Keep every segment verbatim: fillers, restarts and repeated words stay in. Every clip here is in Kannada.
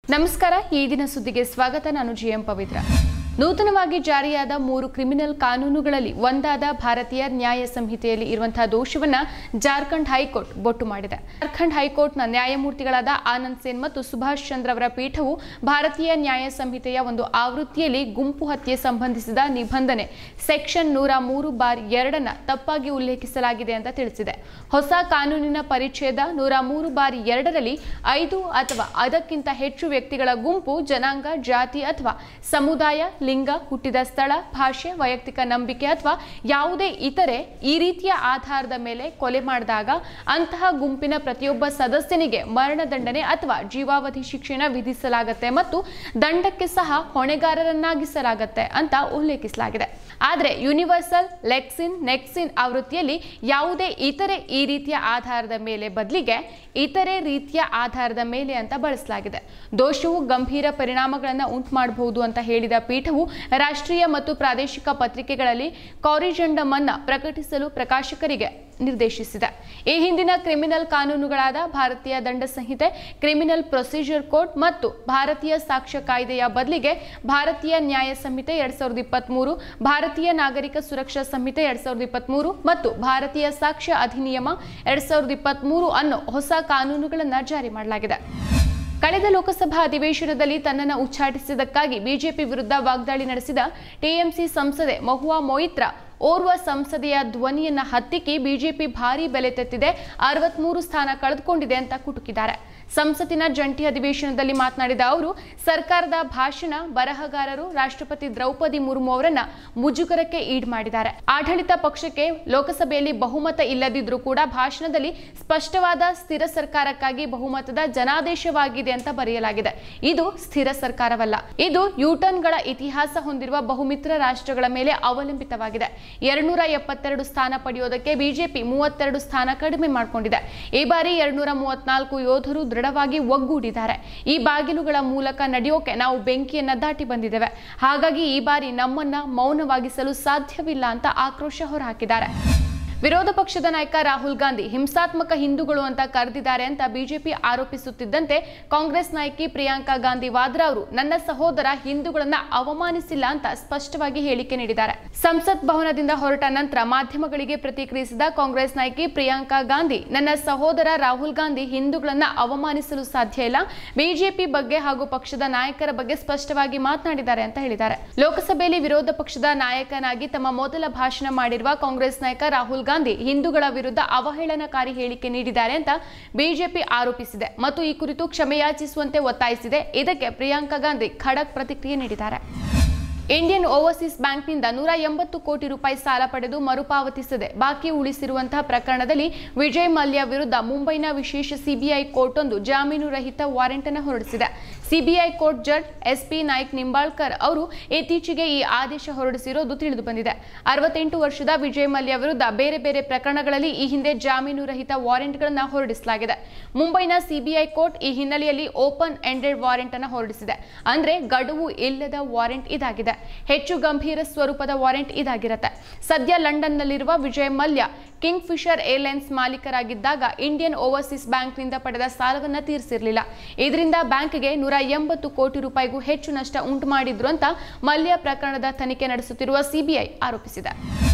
ನಮಸ್ಕಾರ ಈ ದಿನ ಸುದ್ದಿಗೆ ಸ್ವಾಗತ ನಾನು ಜಿಎಂ ಪವಿತ್ರ ನೂತನವಾಗಿ ಜಾರಿಯಾದ ಮೂರು ಕ್ರಿಮಿನಲ್ ಕಾನೂನುಗಳಲ್ಲಿ ಒಂದಾದ ಭಾರತೀಯ ನ್ಯಾಯ ಸಂಹಿತೆಯಲ್ಲಿ ಇರುವಂತಹ ದೋಷವನ್ನ ಜಾರ್ಖಂಡ್ ಹೈಕೋರ್ಟ್ ಬೊಟ್ಟು ಮಾಡಿದೆ ಜಾರ್ಖಂಡ್ ಹೈಕೋರ್ಟ್ನ ನ್ಯಾಯಮೂರ್ತಿಗಳಾದ ಆನಂದ್ ಸೇನ್ ಮತ್ತು ಸುಭಾಷ್ ಚಂದ್ರ ಅವರ ಪೀಠವು ಭಾರತೀಯ ನ್ಯಾಯ ಸಂಹಿತೆಯ ಒಂದು ಆವೃತ್ತಿಯಲ್ಲಿ ಗುಂಪು ಹತ್ಯೆ ಸಂಬಂಧಿಸಿದ ನಿಬಂಧನೆ ಸೆಕ್ಷನ್ ನೂರ ಮೂರು ಬಾರ್ ಎರಡನ್ನ ತಪ್ಪಾಗಿ ಉಲ್ಲೇಖಿಸಲಾಗಿದೆ ಅಂತ ತಿಳಿಸಿದೆ ಹೊಸ ಕಾನೂನಿನ ಪರಿಚ್ಛೇದ ನೂರ ಮೂರು ಬಾರ್ ಎರಡರಲ್ಲಿ ಐದು ಅಥವಾ ಅದಕ್ಕಿಂತ ಹೆಚ್ಚು ವ್ಯಕ್ತಿಗಳ ಗುಂಪು ಜನಾಂಗ ಜಾತಿ ಅಥವಾ ಸಮುದಾಯ ಲಿಂಗ ಹುಟ್ಟಿದ ಸ್ಥಳ ಭಾಷೆ ವೈಯಕ್ತಿಕ ನಂಬಿಕೆ ಅಥವಾ ಯಾವುದೇ ಇತರೆ ಈ ರೀತಿಯ ಆಧಾರದ ಮೇಲೆ ಕೊಲೆ ಮಾಡಿದಾಗ ಅಂತಹ ಗುಂಪಿನ ಪ್ರತಿಯೊಬ್ಬ ಸದಸ್ಯನಿಗೆ ಮರಣದಂಡನೆ ಅಥವಾ ಜೀವಾವಧಿ ಶಿಕ್ಷೆಯನ್ನು ವಿಧಿಸಲಾಗುತ್ತೆ ಮತ್ತು ದಂಡಕ್ಕೆ ಸಹ ಹೊಣೆಗಾರರನ್ನಾಗಿಸಲಾಗುತ್ತೆ ಅಂತ ಉಲ್ಲೇಖಿಸಲಾಗಿದೆ ಆದರೆ ಯೂನಿವರ್ಸಲ್ ಲೆಕ್ಸಿನ್ ನೆಕ್ಸಿನ್ ಆವೃತ್ತಿಯಲ್ಲಿ ಯಾವುದೇ ಇತರೆ ಈ ರೀತಿಯ ಆಧಾರದ ಮೇಲೆ ಬದಲಿಗೆ ಇತರೆ ರೀತಿಯ ಆಧಾರದ ಮೇಲೆ ಅಂತ ಬಳಸಲಾಗಿದೆ ದೋಷವು ಗಂಭೀರ ಪರಿಣಾಮಗಳನ್ನು ಉಂಟು ಮಾಡಬಹುದು ಅಂತ ಹೇಳಿದ ಪೀಠವು ರಾಷ್ಟ್ರೀಯ ಮತ್ತು ಪ್ರಾದೇಶಿಕ ಪತ್ರಿಕೆಗಳಲ್ಲಿ ಕಾರಿಜೆಂಡಮ್ ಅನ್ನು ಪ್ರಕಟಿಸಲು ಪ್ರಕಾಶಕರಿಗೆ ನಿರ್ದೇಶಿಸಿದೆ ಈ ಹಿಂದಿನ ಕ್ರಿಮಿನಲ್ ಕಾನೂನುಗಳಾದ ಭಾರತೀಯ ದಂಡ ಸಂಹಿತೆ ಕ್ರಿಮಿನಲ್ ಪ್ರೊಸೀಜರ್ ಕೋಡ್ ಮತ್ತು ಭಾರತೀಯ ಸಾಕ್ಷ್ಯ ಕಾಯ್ದೆಯ ಬದಲಿಗೆ ಭಾರತೀಯ ನ್ಯಾಯ ಸಂಹಿತೆ ಎರಡ್ ಸಾವಿರದ ಇಪ್ಪತ್ತ್ ಮೂರು ಭಾರತೀಯ ನಾಗರಿಕ ಸುರಕ್ಷಾ ಸಂಹಿತೆ ಎರಡ್ ಸಾವಿರದ ಇಪ್ಪತ್ತ್ ಮೂರು ಮತ್ತು ಭಾರತೀಯ ಸಾಕ್ಷ್ಯ ಅಧಿನಿಯಮ ಎರಡ್ ಸಾವಿರದ ಇಪ್ಪತ್ತ್ ಮೂರು ಅನ್ನೋ ಹೊಸ ಕಾನೂನುಗಳನ್ನು ಜಾರಿ ಮಾಡಲಾಗಿದೆ ಕಳೆದ ಲೋಕಸಭಾ ಅಧಿವೇಶನದಲ್ಲಿ ತನ್ನನ್ನು ಉಚ್ಚಾಟಿಸಿದ್ದಕ್ಕಾಗಿ ಬಿಜೆಪಿ ವಿರುದ್ಧ ವಾಗ್ದಾಳಿ ನಡೆಸಿದ ಟಿಎಂಸಿ ಸಂಸದೆ ಮಹುವಾ ಮೊಯಿತ್ರಾ ಓರ್ವ ಸಂಸದೆಯ ಧ್ವನಿಯನ್ನ ಹತ್ತಿಕ್ಕಿ ಬಿಜೆಪಿ ಭಾರಿ ಬೆಲೆ ತೆತ್ತಿದೆ ಅರವತ್ಮೂರು ಸ್ಥಾನ ಕಳೆದುಕೊಂಡಿದೆ ಅಂತ ಕುಟುಕಿದ್ದಾರೆ ಸಂಸತ್ತಿನ ಜಂಟಿ ಅಧಿವೇಶನದಲ್ಲಿ ಮಾತನಾಡಿದ ಅವರು ಸರ್ಕಾರದ ಭಾಷಣ ಬರಹಗಾರರು ರಾಷ್ಟ್ರಪತಿ ದ್ರೌಪದಿ ಮುರ್ಮು ಅವರನ್ನ ಮುಜುಗರಕ್ಕೆ ಈಡ್ ಮಾಡಿದ್ದಾರೆ ಆಡಳಿತ ಪಕ್ಷಕ್ಕೆ ಲೋಕಸಭೆಯಲ್ಲಿ ಬಹುಮತ ಇಲ್ಲದಿದ್ರೂ ಕೂಡ ಭಾಷಣದಲ್ಲಿ ಸ್ಪಷ್ಟವಾದ ಸ್ಥಿರ ಸರ್ಕಾರಕ್ಕಾಗಿ ಬಹುಮತದ ಜನಾದೇಶವಾಗಿದೆ ಅಂತ ಬರೆಯಲಾಗಿದೆ ಇದು ಸ್ಥಿರ ಸರ್ಕಾರವಲ್ಲ ಇದು ಯೂಟರ್ನ್ಗಳ ಇತಿಹಾಸ ಹೊಂದಿರುವ ಬಹುಮಿತ್ರ ರಾಷ್ಟ್ರಗಳ ಮೇಲೆ ಅವಲಂಬಿತವಾಗಿದೆ ಎರಡ್ನೂರ ಎಪ್ಪತ್ತೆರಡು ಸ್ಥಾನ ಪಡೆಯೋದಕ್ಕೆ ಬಿಜೆಪಿ ಮೂವತ್ತೆರಡು ಸ್ಥಾನ ಕಡಿಮೆ ಮಾಡಿಕೊಂಡಿದೆ ಈ ಬಾರಿ ಎರಡ್ನೂರ ಮೂವತ್ನಾಲ್ಕು ಯೋಧರು ದೃಢವಾಗಿ ಒಗ್ಗೂಡಿದ್ದಾರೆ ಈ ಬಾಗಿಲುಗಳ ಮೂಲಕ ನಡೆಯೋಕೆ ನಾವು ಬೆಂಕಿಯನ್ನ ದಾಟಿ ಬಂದಿದ್ದೇವೆ ಹಾಗಾಗಿ ಈ ಬಾರಿ ನಮ್ಮನ್ನ ಮೌನವಾಗಿಸಲು ಸಾಧ್ಯವಿಲ್ಲ ಅಂತ ಆಕ್ರೋಶ ಹೊರಹಾಕಿದ್ದಾರೆ ವಿರೋಧ ಪಕ್ಷದ ನಾಯಕ ರಾಹುಲ್ ಗಾಂಧಿ ಹಿಂಸಾತ್ಮಕ ಹಿಂದೂಗಳು ಅಂತ ಕರೆದಿದ್ದಾರೆ ಅಂತ ಬಿಜೆಪಿ ಆರೋಪಿಸುತ್ತಿದ್ದಂತೆ ಕಾಂಗ್ರೆಸ್ ನಾಯಕಿ ಪ್ರಿಯಾಂಕಾ ಗಾಂಧಿ ವಾದ್ರಾ ಅವರು ನನ್ನ ಸಹೋದರ ಹಿಂದೂಗಳನ್ನ ಅವಮಾನಿಸಿಲ್ಲ ಅಂತ ಸ್ಪಷ್ಟವಾಗಿ ಹೇಳಿಕೆ ನೀಡಿದ್ದಾರೆ ಸಂಸತ್ ಭವನದಿಂದ ಹೊರಟ ನಂತರ ಮಾಧ್ಯಮಗಳಿಗೆ ಪ್ರತಿಕ್ರಿಯಿಸಿದ ಕಾಂಗ್ರೆಸ್ ನಾಯಕಿ ಪ್ರಿಯಾಂಕಾ ಗಾಂಧಿ ನನ್ನ ಸಹೋದರ ರಾಹುಲ್ ಗಾಂಧಿ ಹಿಂದೂಗಳನ್ನ ಅವಮಾನಿಸಲು ಸಾಧ್ಯ ಇಲ್ಲ ಬಿಜೆಪಿ ಬಗ್ಗೆ ಹಾಗೂ ಪಕ್ಷದ ನಾಯಕರ ಬಗ್ಗೆ ಸ್ಪಷ್ಟವಾಗಿ ಮಾತನಾಡಿದ್ದಾರೆ ಅಂತ ಹೇಳಿದ್ದಾರೆ ಲೋಕಸಭೆಯಲ್ಲಿ ವಿರೋಧ ಪಕ್ಷದ ನಾಯಕನಾಗಿ ತಮ್ಮ ಮೊದಲ ಭಾಷಣ ಮಾಡಿರುವ ಕಾಂಗ್ರೆಸ್ ನಾಯಕ ರಾಹುಲ್ ಗಾಂಧಿ ಹಿಂದೂಗಳ ವಿರುದ್ಧ ಅವಹೇಳನಕಾರಿ ಹೇಳಿಕೆ ನೀಡಿದ್ದಾರೆ ಅಂತ ಬಿಜೆಪಿ ಆರೋಪಿಸಿದೆ ಮತ್ತು ಈ ಕುರಿತು ಕ್ಷಮೆಯಾಚಿಸುವಂತೆ ಒತ್ತಾಯಿಸಿದೆ ಇದಕ್ಕೆ ಪ್ರಿಯಾಂಕಾ ಗಾಂಧಿ ಖಡಕ್ ಪ್ರತಿಕ್ರಿಯೆ ನೀಡಿದ್ದಾರೆ ಇಂಡಿಯನ್ ಓವರ್ಸೀಸ್ ಬ್ಯಾಂಕ್ನಿಂದ ನೂರ ಎಂಬತ್ತು ಕೋಟಿ ರೂಪಾಯಿ ಸಾಲ ಪಡೆದು ಮರುಪಾವತಿಸದೆ ಬಾಕಿ ಉಳಿಸಿರುವಂತಹ ಪ್ರಕರಣದಲ್ಲಿ ವಿಜಯ್ ಮಲ್ಯ ವಿರುದ್ಧ ಮುಂಬೈನ ವಿಶೇಷ ಸಿಬಿಐ ಕೋರ್ಟ್ ಒಂದು ಜಾಮೀನು ರಹಿತ ವಾರೆಂಟ್ ಅನ್ನು ಹೊರಡಿಸಿದೆ CBI court judge S P Naik Nimbalkar ಅವರು ಇತ್ತೀಚೆಗೆ ಈ ಆದೇಶ ಹೊರಡಿಸಿರೋದು ತಿಳಿದು ಬಂದಿದೆ ಅರವತ್ತೆಂಟು ವರ್ಷದ ವಿಜಯ್ ಮಲ್ಯ ವಿರುದ್ಧ ಬೇರೆ ಬೇರೆ ಪ್ರಕರಣಗಳಲ್ಲಿ ಈ ಹಿಂದೆ ಜಾಮೀನು ರಹಿತ ವಾರೆಂಟ್ಗಳನ್ನು ಹೊರಡಿಸಲಾಗಿದೆ ಮುಂಬೈನ ಸಿಬಿಐ ಕೋರ್ಟ್ ಈ ಹಿನ್ನೆಲೆಯಲ್ಲಿ ಓಪನ್ ಎಂಡೆಡ್ ವಾರೆಂಟ್ ಅನ್ನು ಹೊರಡಿಸಿದೆ ಅಂದ್ರೆ ಗಡುವು ಇಲ್ಲದ ವಾರೆಂಟ್ ಇದಾಗಿದೆ ಹೆಚ್ಚು ಗಂಭೀರ ಸ್ವರೂಪದ ವಾರೆಂಟ್ ಇದಾಗಿರುತ್ತೆ ಸದ್ಯ ಲಂಡನ್ನಲ್ಲಿರುವ Vijay Mallya Kingfisher Airlines ಮಾಲೀಕರಾಗಿದ್ದಾಗ ಇಂಡಿಯನ್ ಓವರ್ಸೀಸ್ ಬ್ಯಾಂಕ್ನಿಂದ ಪಡೆದ ಸಾಲವನ್ನು ತೀರಿಸಿರಲಿಲ್ಲ ಇದರಿಂದ ಬ್ಯಾಂಕ್ಗೆ ನೂರ ಎಂಬತ್ತು ಕೋಟಿ ರೂಪಾಯಿಗೂ ಹೆಚ್ಚು ನಷ್ಟ ಉಂಟು ಮಾಡಿದ್ರು ಅಂತ ಮಲ್ಯ ಪ್ರಕರಣದ ತನಿಖೆ ನಡೆಸುತ್ತಿರುವ ಸಿಬಿಐ ಆರೋಪಿಸಿದೆ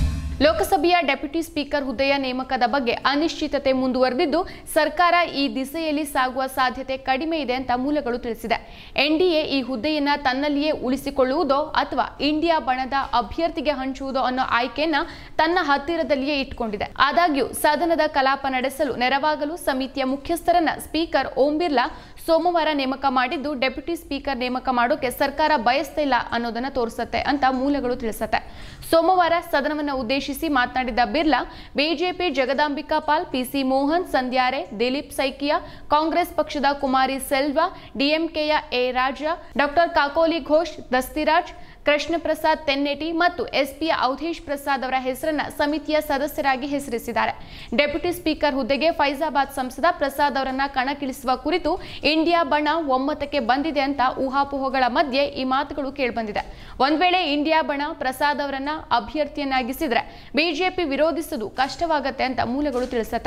ಲೋಕಸಭೆಯ ಡೆಪ್ಯೂಟಿ ಸ್ಪೀಕರ್ ಹುದ್ದೆಯ ನೇಮಕದ ಬಗ್ಗೆ ಅನಿಶ್ಚಿತತೆ ಮುಂದುವರೆದಿದ್ದು ಸರ್ಕಾರ ಈ ದಿಸೆಯಲ್ಲಿ ಸಾಗುವ ಸಾಧ್ಯತೆ ಕಡಿಮೆ ಇದೆ ಅಂತ ಮೂಲಗಳು ತಿಳಿಸಿದೆ ಎನ್ಡಿಎ ಈ ಹುದ್ದೆಯನ್ನ ತನ್ನಲ್ಲಿಯೇ ಉಳಿಸಿಕೊಳ್ಳುವುದೋ ಅಥವಾ ಇಂಡಿಯಾ ಬಣದ ಅಭ್ಯರ್ಥಿಗೆ ಹಂಚುವುದೋ ಅನ್ನೋ ಆಯ್ಕೆಯನ್ನ ತನ್ನ ಹತ್ತಿರದಲ್ಲಿಯೇ ಇಟ್ಟುಕೊಂಡಿದೆ ಆದಾಗ್ಯೂ ಸದನದ ಕಲಾಪ ನಡೆಸಲು ನೆರವಾಗಲು ಸಮಿತಿಯ ಮುಖ್ಯಸ್ಥರನ್ನ ಸ್ಪೀಕರ್ ಓಂ ಬಿರ್ಲಾ ಸೋಮವಾರ ನೇಮಕ ಮಾಡಿದ್ದು ಡೆಪ್ಯೂಟಿ ಸ್ಪೀಕರ್ ನೇಮಕ ಮಾಡೋಕೆ ಸರ್ಕಾರ ಬಯಸ್ತಿಲ್ಲ ಅನ್ನೋದನ್ನ ತೋರಿಸುತ್ತೆ ಅಂತ ಮೂಲಗಳು ತಿಳಿಸುತ್ತೆ ಸೋಮವಾರ ಸದನವನ್ನು ಉದ್ದೇಶಿಸಿ ಮಾತನಾಡಿದ ಬಿರ್ಲಾ ಬಿಜೆಪಿ ಜಗದಾಂಬಿಕಾ ಪಾಲ್ ಪಿಸಿ ಮೋಹನ್ ಸಂಧ್ಯಾರೆ ದಿಲೀಪ್ ಸೈಕಿಯಾ ಕಾಂಗ್ರೆಸ್ ಪಕ್ಷದ ಕುಮಾರಿ ಸೆಲ್ವಾ ಡಿಎಂಕೆಯ ಎ ರಾಜಾ ಡಾಕ್ಟರ್ ಕಾಕೋಲಿ ಘೋಷ್ ದಸ್ತಿರಾಜ್ ಕೃಷ್ಣ ಪ್ರಸಾದ್ ತೆನ್ನೇಟಿ ಮತ್ತು ಎಸ್ಪಿಯ ಔಧೇಶ್ ಪ್ರಸಾದ್ ಅವರ ಹೆಸರನ್ನ ಸಮಿತಿಯ ಸದಸ್ಯರಾಗಿ ಹೆಸರಿಸಿದ್ದಾರೆ ಡೆಪ್ಯೂಟಿ ಸ್ಪೀಕರ್ ಹುದ್ದೆಗೆ ಫೈಜಾಬಾದ್ ಸಂಸದ ಪ್ರಸಾದ್ ಅವರನ್ನ ಕಣಕ್ಕಿಳಿಸುವ ಕುರಿತು ಇಂಡಿಯಾ ಬಣ ಒಮ್ಮತಕ್ಕೆ ಬಂದಿದೆ ಅಂತ ಊಹಾಪೋಹಗಳ ಮಧ್ಯೆ ಈ ಮಾತುಗಳು ಕೇಳಿಬಂದಿದೆ ಒಂದ್ ವೇಳೆ ಇಂಡಿಯಾ ಬಣ ಪ್ರಸಾದ್ ಅವರನ್ನ ಅಭ್ಯರ್ಥಿಯನ್ನಾಗಿಸಿದ್ರೆ ಬಿಜೆಪಿ ವಿರೋಧಿಸುವುದು ಕಷ್ಟವಾಗುತ್ತೆ ಅಂತ ಮೂಲಗಳು ತಿಳಿಸುತ್ತೆ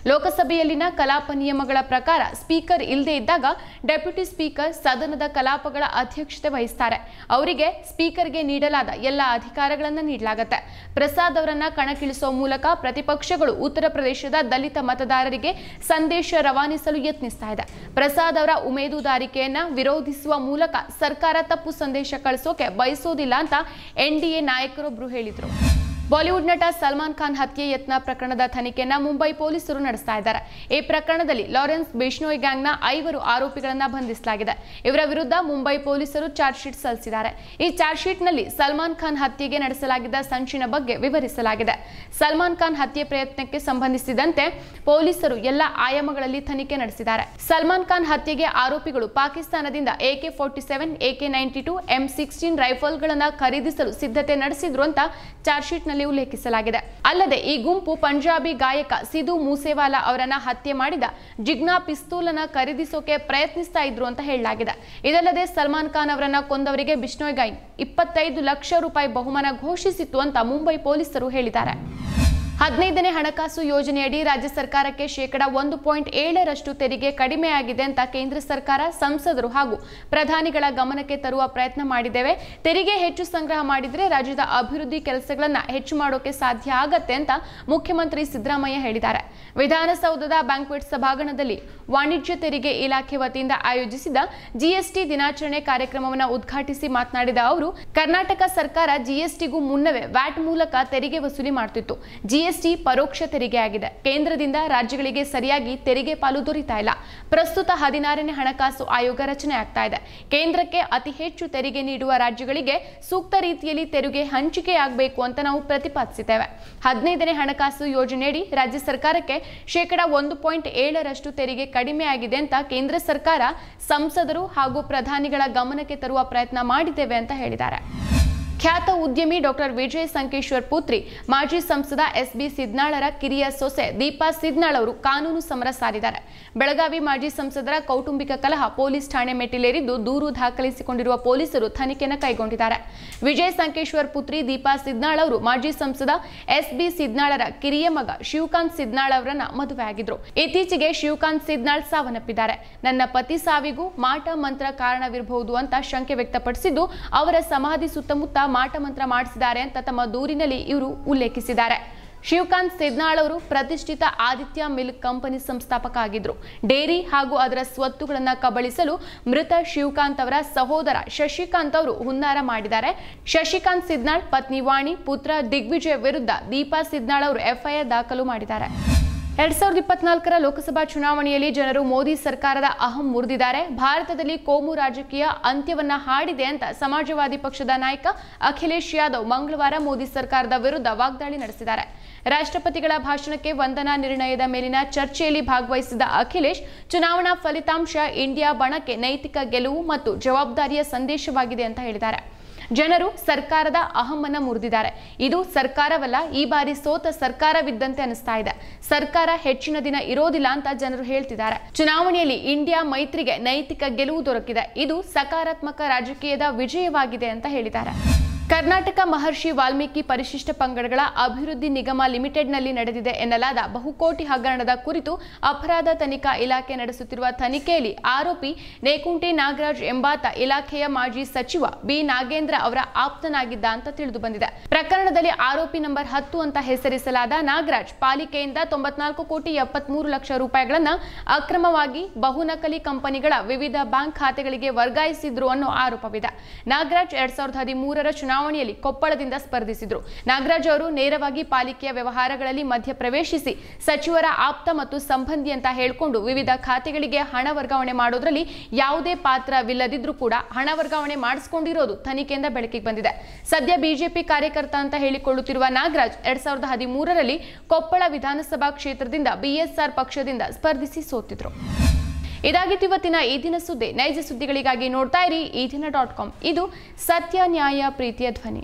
ಲೋಕಸಭೆಯಲ್ಲಿನ ಕಲಾಪ ನಿಯಮಗಳ ಪ್ರಕಾರ ಸ್ಪೀಕರ್ ಇಲ್ಲದೆ ಇದ್ದಾಗ ಡೆಪ್ಯೂಟಿ ಸ್ಪೀಕರ್ ಸದನದ ಕಲಾಪಗಳ ಅಧ್ಯಕ್ಷತೆ ವಹಿಸುತ್ತಾರೆ. ಅವರಿಗೆ ಸ್ಪೀಕರ್ಗೆ ನೀಡಲಾದ ಎಲ್ಲ ಅಧಿಕಾರಗಳನ್ನು ನೀಡಲಾಗುತ್ತೆ. ಪ್ರಸಾದ್ ಅವರನ್ನ ಕಣಕ್ಕಿಳಿಸುವ ಮೂಲಕ ಪ್ರತಿಪಕ್ಷಗಳು ಉತ್ತರ ಪ್ರದೇಶದ ದಲಿತ ಮತದಾರರಿಗೆ ಸಂದೇಶ ರವಾನಿಸಲು ಯತ್ನಿಸ್ತಾ ಇದೆ. ಪ್ರಸಾದ್ ಅವರ ಉಮೇದುದಾರಿಕೆಯನ್ನ ವಿರೋಧಿಸುವ ಮೂಲಕ ಸರ್ಕಾರ ತಪ್ಪು ಸಂದೇಶ ಕಳಿಸೋಕೆ ಬಯಸೋದಿಲ್ಲ ಅಂತ ಎನ್ಡಿಎ ನಾಯಕರೊಬ್ಬರು ಹೇಳಿದರು. ಬಾಲಿವುಡ್ ನಟ ಸಲ್ಮಾನ್ ಖಾನ್ ಹತ್ಯೆ ಯತ್ನ ಪ್ರಕರಣದ ತನಿಖೆಯನ್ನ ಮುಂಬೈ ಪೊಲೀಸರು ನಡೆಸ್ತಾ ಇದ್ದಾರೆ. ಈ ಪ್ರಕರಣದಲ್ಲಿ ಲಾರೆನ್ಸ್ ಬಿಷ್ಣೋಯ್ ಗ್ಯಾಂಗ್ನ ಐವರು ಆರೋಪಿಗಳನ್ನ ಬಂಧಿಸಲಾಗಿದೆ. ಇವರ ವಿರುದ್ಧ ಮುಂಬೈ ಪೊಲೀಸರು ಚಾರ್ಜ್ ಶೀಟ್ ಸಲ್ಲಿಸಿದ್ದಾರೆ. ಈ ಚಾರ್ಜ್ ಶೀಟ್ನಲ್ಲಿ ಸಲ್ಮಾನ್ ಖಾನ್ ಹತ್ಯೆಗೆ ನಡೆಸಲಾಗಿದ್ದ ಸಂಚಿನ ಬಗ್ಗೆ ವಿವರಿಸಲಾಗಿದೆ. ಸಲ್ಮಾನ್ ಖಾನ್ ಹತ್ಯೆ ಪ್ರಯತ್ನಕ್ಕೆ ಸಂಬಂಧಿಸಿದಂತೆ ಪೊಲೀಸರು ಎಲ್ಲ ಆಯಾಮಗಳಲ್ಲಿ ತನಿಖೆ ನಡೆಸಿದ್ದಾರೆ. ಸಲ್ಮಾನ್ ಖಾನ್ ಹತ್ಯೆಗೆ ಆರೋಪಿಗಳು ಪಾಕಿಸ್ತಾನದಿಂದ AK forty seven AK ninety two M sixteen ರೈಫಲ್ಗಳನ್ನು ಖರೀದಿಸಲು ಸಿದ್ಧತೆ ನಡೆಸಿದ್ರು ಅಂತ ಚಾರ್ಜ್ ಶೀಟ್ ಉಲ್ಲೇಖಿಸಲಾಗಿದೆ. ಅಲ್ಲದೆ ಈ ಗುಂಪು ಪಂಜಾಬಿ ಗಾಯಕ ಸಿಧು ಮೂಸೇವಾಲಾ ಅವರನ್ನ ಹತ್ಯೆ ಮಾಡಿದ ಜಿಗ್ನಾ ಪಿಸ್ತೂಲನ್ನ ಖರೀದಿಸೋಕೆ ಪ್ರಯತ್ನಿಸ್ತಾ ಇದ್ರು ಅಂತ ಹೇಳಲಾಗಿದೆ. ಇದಲ್ಲದೆ ಸಲ್ಮಾನ್ ಖಾನ್ ಅವರನ್ನ ಕೊಂದವರಿಗೆ ಬಿಷ್ಣೋಯ್ ಗ್ಯಾಂಗ್ ಇಪ್ಪತ್ತೈದು ಲಕ್ಷ ರೂಪಾಯಿ ಬಹುಮಾನ ಘೋಷಿಸಿತ್ತು ಅಂತ ಮುಂಬೈ ಪೊಲೀಸರು ಹೇಳಿದ್ದಾರೆ. ಹದಿನೈದನೇ ಹಣಕಾಸು ಯೋಜನೆಯಡಿ ರಾಜ್ಯ ಸರ್ಕಾರಕ್ಕೆ ಶೇಕಡ ಒಂದು ಪಾಯಿಂಟ್ ಏಳರಷ್ಟು ತೆರಿಗೆ ಕಡಿಮೆಯಾಗಿದೆ ಅಂತ ಕೇಂದ್ರ ಸರ್ಕಾರ, ಸಂಸದರು ಹಾಗೂ ಪ್ರಧಾನಿಗಳ ಗಮನಕ್ಕೆ ತರುವ ಪ್ರಯತ್ನ ಮಾಡಿದ್ದೇವೆ. ತೆರಿಗೆ ಹೆಚ್ಚು ಸಂಗ್ರಹ ಮಾಡಿದರೆ ರಾಜ್ಯದ ಅಭಿವೃದ್ಧಿ ಕೆಲಸಗಳನ್ನ ಹೆಚ್ಚು ಮಾಡೋಕೆ ಸಾಧ್ಯ ಆಗತ್ತೆ ಅಂತ ಮುಖ್ಯಮಂತ್ರಿ ಸಿದ್ದರಾಮಯ್ಯ ಹೇಳಿದ್ದಾರೆ. ವಿಧಾನಸೌಧದ ಬ್ಯಾಂಕ್ವೆಟ್ ಸಭಾಂಗಣದಲ್ಲಿ ವಾಣಿಜ್ಯ ತೆರಿಗೆ ಇಲಾಖೆ ವತಿಯಿಂದ ಆಯೋಜಿಸಿದ ಜಿಎಸ್ಟಿ ದಿನಾಚರಣೆ ಕಾರ್ಯಕ್ರಮವನ್ನು ಉದ್ಘಾಟಿಸಿ ಮಾತನಾಡಿದ ಅವರು, ಕರ್ನಾಟಕ ಸರ್ಕಾರ ಜಿಎಸ್ಟಿಗೂ ಮುನ್ನವೇ ವ್ಯಾಟ್ ಮೂಲಕ ತೆರಿಗೆ ವಸೂಲಿ ಮಾಡುತ್ತಿತ್ತು. ಜಿಎಸ್ಟಿ ಪರೋಕ್ಷ ತೆರಿಗೆಯಾಗಿದೆ. ಕೇಂದ್ರದಿಂದ ರಾಜ್ಯಗಳಿಗೆ ಸರಿಯಾಗಿ ತೆರಿಗೆ ಪಾಲು ದೊರೀತಾ ಇಲ್ಲ. ಪ್ರಸ್ತುತ ಹದಿನಾರನೇ ಹಣಕಾಸು ಆಯೋಗ ರಚನೆ ಆಗ್ತಾ ಇದೆ. ಕೇಂದ್ರಕ್ಕೆ ಅತಿ ಹೆಚ್ಚು ತೆರಿಗೆ ನೀಡುವ ರಾಜ್ಯಗಳಿಗೆ ಸೂಕ್ತ ರೀತಿಯಲ್ಲಿ ತೆರಿಗೆ ಹಂಚಿಕೆಯಾಗಬೇಕು ಅಂತ ನಾವು ಪ್ರತಿಪಾದಿಸಿದ್ದೇವೆ. ಹದಿನೈದನೇ ಹಣಕಾಸು ಯೋಜನೆಯಡಿ ರಾಜ್ಯ ಸರ್ಕಾರಕ್ಕೆ ಶೇಕಡ ಒಂದು ಪಾಯಿಂಟ್ ಏಳರಷ್ಟು ತೆರಿಗೆ ಕಡಿಮೆಯಾಗಿದೆ ಅಂತ ಕೇಂದ್ರ ಸರ್ಕಾರ, ಸಂಸದರು ಹಾಗೂ ಪ್ರಧಾನಿಗಳ ಗಮನಕ್ಕೆ ತರುವ ಪ್ರಯತ್ನ ಮಾಡಿದ್ದೇವೆ ಅಂತ ಹೇಳಿದ್ದಾರೆ. ಖ್ಯಾತ ಉದ್ಯಮಿ ಡಾಕ್ಟರ್ ವಿಜಯ್ ಸಂಕೇಶ್ವರ್ ಪುತ್ರಿ ಮಾಜಿ ಸಂಸದ ಎಸ್ ಬಿ ಸಿದ್ನಾಳರ ಕಿರಿಯ ಸೊಸೆ ದೀಪಾ ಸಿದ್ನಾಳ್ ಅವರು ಕಾನೂನು ಸಮರ ಸಾರಿದ್ದಾರೆ. ಬೆಳಗಾವಿ ಮಾಜಿ ಸಂಸದರ ಕೌಟುಂಬಿಕ ಕಲಹ ಪೊಲೀಸ್ ಠಾಣೆ ಮೆಟ್ಟಿಲೇರಿದ್ದು ದೂರು ದಾಖಲಿಸಿಕೊಂಡಿರುವ ಪೊಲೀಸರು ತನಿಖೆಯನ್ನು ಕೈಗೊಂಡಿದ್ದಾರೆ. ವಿಜಯ್ ಸಂಕೇಶ್ವರ್ ಪುತ್ರಿ ದೀಪಾ ಸಿದ್ನಾಳ್ ಅವರು ಮಾಜಿ ಸಂಸದ ಎಸ್ ಬಿ ಸಿದ್ನಾಳರ ಕಿರಿಯ ಮಗ ಶಿವಕಾಂತ್ ಸಿದ್ನಾಳ್ ಅವರನ್ನ ಮದುವೆಯಾಗಿದ್ರು. ಇತ್ತೀಚೆಗೆ ಶಿವಕಾಂತ್ ಸಿದ್ನಾಳ್ ಸಾವನ್ನಪ್ಪಿದ್ದಾರೆ. ನನ್ನ ಪತಿ ಸಾವಿಗೂ ಮಾಟ ಮಂತ್ರ ಕಾರಣವಿರಬಹುದು ಅಂತ ಶಂಕೆ ವ್ಯಕ್ತಪಡಿಸಿದ್ದು, ಅವರ ಸಮಾಧಿ ಸುತ್ತಮುತ್ತ ಮಾಟ ಮಂತ್ರ ಮಾಡಿಸಿದ್ದಾರೆ ಅಂತ ತಮ್ಮ ದೂರಿನಲ್ಲಿ ಇವರು ಉಲ್ಲೇಖಿಸಿದ್ದಾರೆ. ಶಿವಕಾಂತ್ ಸಿದ್ನಾಳ್ ಅವರು ಪ್ರತಿಷ್ಠಿತ ಆದಿತ್ಯ ಮಿಲ್ಕ್ ಕಂಪನಿ ಸಂಸ್ಥಾಪಕ ಆಗಿದ್ರು. ಡೇರಿ ಹಾಗೂ ಅದರ ಸ್ವತ್ತುಗಳನ್ನು ಕಬಳಿಸಲು ಮೃತ ಶಿವಕಾಂತ್ ಅವರ ಸಹೋದರ ಶಶಿಕಾಂತ್ ಅವರು ಹುನ್ನಾರ ಮಾಡಿದ್ದಾರೆ. ಶಶಿಕಾಂತ್ ಸಿದ್ನಾಳ್ ಪತ್ನಿ ವಾಣಿ, ಪುತ್ರ ದಿಗ್ವಿಜಯ್ ವಿರುದ್ಧ ದೀಪಾ ಸಿದ್ನಾಳ್ ಅವರು ಎಫ್ಐಆರ್ ದಾಖಲು ಮಾಡಿದ್ದಾರೆ. ಎರಡ್ ಸಾವಿರದ ಇಪ್ಪತ್ನಾಲ್ಕರ ಲೋಕಸಭಾ ಚುನಾವಣೆಯಲ್ಲಿ ಜನರು ಮೋದಿ ಸರ್ಕಾರದ ಅಹಂ ಮುರಿದಿದ್ದಾರೆ. ಭಾರತದಲ್ಲಿ ಕೋಮು ರಾಜಕೀಯ ಅಂತ್ಯವನ್ನ ಹಾಡಿದೆ ಅಂತ ಸಮಾಜವಾದಿ ಪಕ್ಷದ ನಾಯಕ ಅಖಿಲೇಶ್ ಯಾದವ್ ಮಂಗಳವಾರ ಮೋದಿ ಸರ್ಕಾರದ ವಿರುದ್ಧ ವಾಗ್ದಾಳಿ ನಡೆಸಿದ್ದಾರೆ. ರಾಷ್ಟ್ರಪತಿಗಳ ಭಾಷಣಕ್ಕೆ ವಂದನಾ ನಿರ್ಣಯದ ಮೇಲಿನ ಚರ್ಚೆಯಲ್ಲಿ ಭಾಗವಹಿಸಿದ ಅಖಿಲೇಶ್, ಚುನಾವಣಾ ಫಲಿತಾಂಶ ಇಂಡಿಯಾ ಬಣಕ್ಕೆ ನೈತಿಕ ಗೆಲುವು ಮತ್ತು ಜವಾಬ್ದಾರಿಯ ಸಂದೇಶವಾಗಿದೆ ಅಂತ ಹೇಳಿದ್ದಾರೆ. ಜನರು ಸರ್ಕಾರದ ಅಹಮ್ಮನ್ನ ಮುರಿದಿದ್ದಾರೆ. ಇದು ಸರ್ಕಾರವಲ್ಲ, ಈ ಬಾರಿ ಸೋತ ಸರ್ಕಾರವಿದ್ದಂತೆ ಅನಿಸ್ತಾ ಇದೆ. ಸರ್ಕಾರ ಹೆಚ್ಚಿನ ದಿನ ಇರೋದಿಲ್ಲ ಅಂತ ಜನರು ಹೇಳ್ತಿದ್ದಾರೆ. ಚುನಾವಣೆಯಲ್ಲಿ ಇಂಡಿಯಾ ಮೈತ್ರಿಗೆ ನೈತಿಕ ಗೆಲುವು ದೊರಕಿದೆ. ಇದು ಸಕಾರಾತ್ಮಕ ರಾಜಕೀಯದ ವಿಜಯವಾಗಿದೆ ಅಂತ ಹೇಳಿದ್ದಾರೆ. ಕರ್ನಾಟಕ ಮಹರ್ಷಿ ವಾಲ್ಮೀಕಿ ಪರಿಶಿಷ್ಟ ಪಂಗಡಗಳ ಅಭಿವೃದ್ಧಿ ನಿಗಮ ಲಿಮಿಟೆಡ್ನಲ್ಲಿ ನಡೆದಿದೆ ಎನ್ನಲಾದ ಬಹುಕೋಟಿ ಹಗರಣದ ಕುರಿತು ಅಪರಾಧ ತನಿಖಾ ಇಲಾಖೆ ನಡೆಸುತ್ತಿರುವ ತನಿಖೆಯಲ್ಲಿ ಆರೋಪಿ ನೇಕುಂಟೆ ನಾಗರಾಜ್ ಎಂಬಾತ ಇಲಾಖೆಯ ಮಾಜಿ ಸಚಿವ ಬಿ ನಾಗೇಂದ್ರ ಅವರ ಆಪ್ತನಾಗಿದ್ದ ಅಂತ ತಿಳಿದು ಬಂದಿದೆ. ಪ್ರಕರಣದಲ್ಲಿ ಆರೋಪಿ ನಂಬರ್ ಹತ್ತು ಅಂತ ಹೆಸರಿಸಲಾದ ನಾಗರಾಜ್ ಪಾಲಿಕೆಯಿಂದ ತೊಂಬತ್ನಾಲ್ಕು ಕೋಟಿ ಎಪ್ಪತ್ಮೂರು ಲಕ್ಷ ರೂಪಾಯಿಗಳನ್ನ ಅಕ್ರಮವಾಗಿ ಬಹುನಕಲಿ ಕಂಪನಿಗಳ ವಿವಿಧ ಬ್ಯಾಂಕ್ ಖಾತೆಗಳಿಗೆ ವರ್ಗಾಯಿಸಿದ್ರು ಅನ್ನೋ ಆರೋಪವಿದೆ. ನಾಗರಾಜ್ ಎರಡ್ ಸಾವಿರದ ಹದಿಮೂರರ ಚುನಾವಣೆಯಲ್ಲಿ ಕೊಪ್ಪಳದಿಂದ ಸ್ಪರ್ಧಿಸಿದ್ರು. ನಾಗರಾಜ್ ಅವರು ನೇರವಾಗಿ ಪಾಲಿಕೆಯ ವ್ಯವಹಾರಗಳಲ್ಲಿ ಮಧ್ಯ ಪ್ರವೇಶಿಸಿ ಸಚಿವರ ಆಪ್ತ ಮತ್ತು ಸಂಬಂಧಿ ಅಂತ ಹೇಳಿಕೊಂಡು ವಿವಿಧ ಖಾತೆಗಳಿಗೆ ಹಣ ವರ್ಗಾವಣೆ ಮಾಡೋದ್ರಲ್ಲಿ ಯಾವುದೇ ಪಾತ್ರವಿಲ್ಲದಿದ್ರೂ ಕೂಡ ಹಣ ವರ್ಗಾವಣೆ ಮಾಡಿಸಿಕೊಂಡಿರೋದು ತನಿಖೆಯಿಂದ ಬೆಳಕಿಗೆ ಬಂದಿದೆ. ಸದ್ಯ ಬಿಜೆಪಿ ಕಾರ್ಯಕರ್ತ ಅಂತ ಹೇಳಿಕೊಳ್ಳುತ್ತಿರುವ ನಾಗರಾಜ್ ಎರಡ್ ಸಾವಿರದ ಹದಿಮೂರರಲ್ಲಿ ಕೊಪ್ಪಳ ವಿಧಾನಸಭಾ ಕ್ಷೇತ್ರದಿಂದ ಬಿಎಸ್ಆರ್ ಪಕ್ಷದಿಂದ ಸ್ಪರ್ಧಿಸಿ ಸೋತಿದ್ರು. ಇದಾಗಿತ್ತು ಇವತ್ತಿನ ಈ ದಿನ ಸುದ್ದಿ. ನೈಜ ಸುದ್ದಿಗಳಿಗಾಗಿ ನೋಡ್ತಾ ಇರಿ ಈ ದಿನ ಡಾಟ್ ಕಾಮ್. ಇದು ಸತ್ಯ, ನ್ಯಾಯ, ಪ್ರೀತಿಯ ಧ್ವನಿ.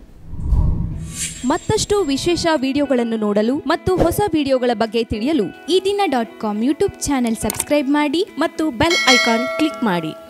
ಮತ್ತಷ್ಟು ವಿಶೇಷ ವಿಡಿಯೋಗಳನ್ನು ನೋಡಲು ಮತ್ತು ಹೊಸ ವಿಡಿಯೋಗಳ ಬಗ್ಗೆ ತಿಳಿಯಲು Ee Dina dot com YouTube channel subscribe ಮಾಡಿ ಮತ್ತು ಬೆಲ್ ಐಕಾನ್ ಕ್ಲಿಕ್ ಮಾಡಿ.